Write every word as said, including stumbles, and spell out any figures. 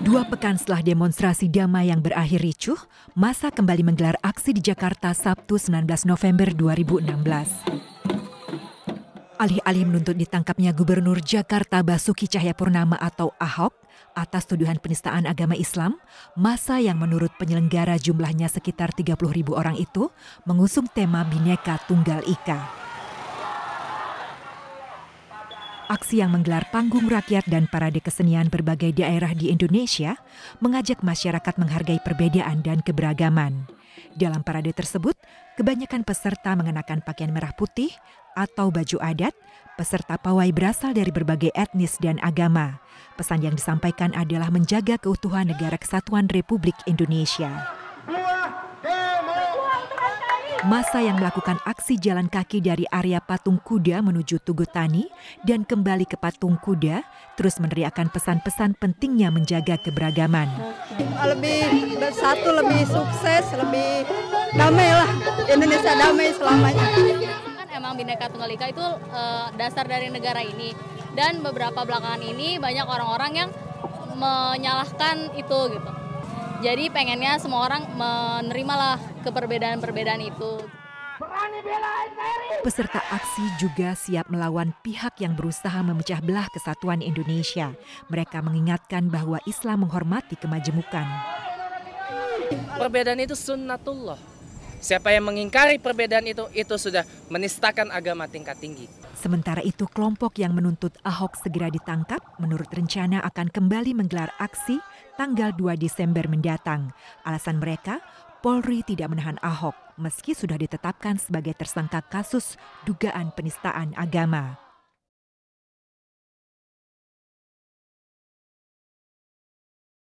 Dua pekan setelah demonstrasi damai yang berakhir ricuh, massa kembali menggelar aksi di Jakarta Sabtu sembilan belas November dua ribu enam belas. Alih-alih menuntut ditangkapnya Gubernur Jakarta Basuki Cahayapurnama atau Ahok atas tuduhan penistaan agama Islam, massa yang menurut penyelenggara jumlahnya sekitar tiga puluh ribu orang itu mengusung tema Bhinneka Tunggal Ika. Aksi yang menggelar panggung rakyat dan parade kesenian berbagai daerah di Indonesia mengajak masyarakat menghargai perbedaan dan keberagaman. Dalam parade tersebut, kebanyakan peserta mengenakan pakaian merah putih atau baju adat. Peserta pawai berasal dari berbagai etnis dan agama. Pesan yang disampaikan adalah menjaga keutuhan Negara Kesatuan Republik Indonesia. Massa yang melakukan aksi jalan kaki dari area Patung Kuda menuju Tugu Tani dan kembali ke Patung Kuda terus meneriakkan pesan-pesan pentingnya menjaga keberagaman. Lebih bersatu, lebih sukses, lebih damai lah. Indonesia damai selamanya. Kan emang Bhinneka Tunggal Ika itu uh, dasar dari negara ini. Dan beberapa belakangan ini banyak orang-orang yang menyalahkan itu gitu. Jadi pengennya semua orang menerimalah keperbedaan-perbedaan itu. Peserta aksi juga siap melawan pihak yang berusaha memecah belah kesatuan Indonesia. Mereka mengingatkan bahwa Islam menghormati kemajemukan. Perbedaan itu sunnatullah. Siapa yang mengingkari perbedaan itu, itu sudah menistakan agama tingkat tinggi. Sementara itu, kelompok yang menuntut Ahok segera ditangkap, menurut rencana akan kembali menggelar aksi tanggal dua Desember mendatang. Alasan mereka, Polri tidak menahan Ahok meski sudah ditetapkan sebagai tersangka kasus dugaan penistaan agama.